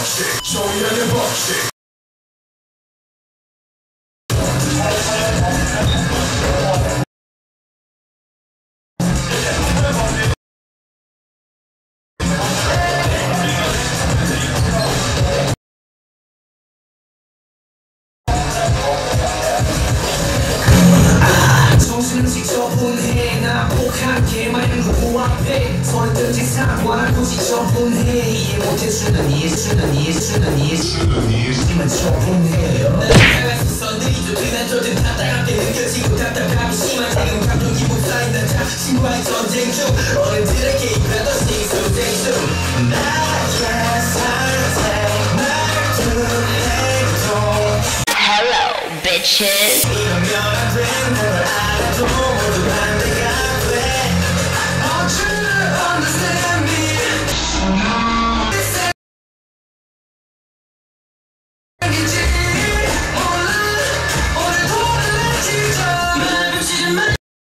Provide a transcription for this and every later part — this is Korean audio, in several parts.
정신은 지저분해 나 폭한 개만인 그 앞에 서는 뜬지 사과하고 지저분해 이해 못해주는 이만 저분해 나가서 선들이죠 그나저든 답답하게 느껴지고 답답함이 심한 지금 감정 기분 쌓인다 자신과의 전쟁 중 어른들의 개입하던 신소생 중 나의 선택 말투 행동 Hello, bitches. 이러면 안 되는 걸 알아도 모두 반대가 돼 Don't you understand me 생기지 몰라 오늘도 달라지죠 말 붙이지 마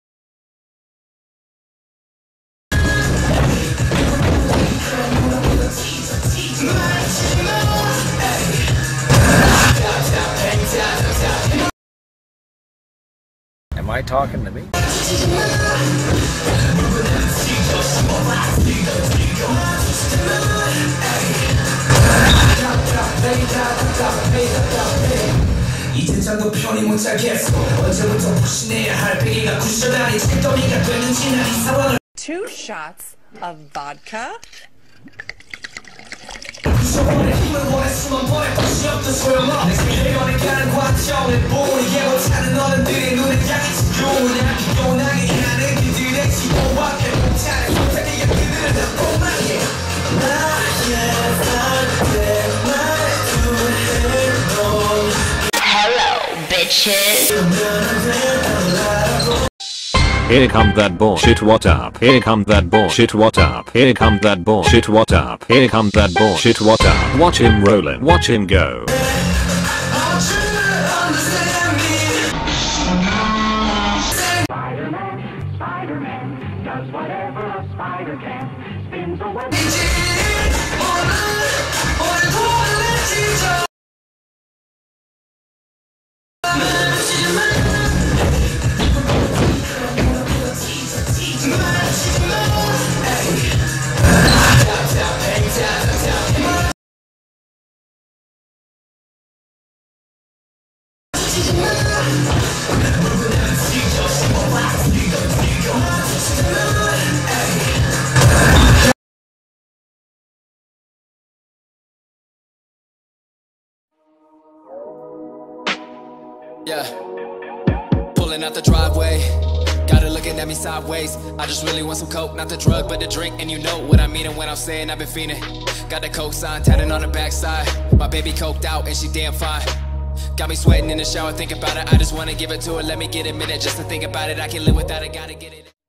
Am I talking to me? 이젠 잠도 편히 못 자겠어 언제부터 푸신해야 할 베개가 쿠션아니 책더미가 되는지 난 이 상황을 2 shots of vodka. 부셔버릴 힘을 원했으면 보낼 것이 없던 소용없는 내면에 가는 과정을 보이게 못하는 어른들의 눈에 향해서 요나 피곤하게 하는 그들의 지도밖에 못하는 못하게 그들은 다 뽕망해 나의 선택 말투 행동 Hello, bitches. Here come that bullshit, what up? Here come that bullshit, what up? Here come that bullshit, what up? Here come that bullshit, what up? Watch him rollin', watch him go. Spider-Man does whatever a spider can. Spins a web. Yeah, pulling out the driveway, got her looking at me sideways. I just really want some coke, not the drug but the drink. And you know what I mean and when I'm saying I've been fiending. Got the coke sign tatted on the backside. My baby coked out and she damn fine. Got me sweating in the shower, think about it. I just wanna give it to her, let me get a minute just to think about it. I can't live without it, gotta get it.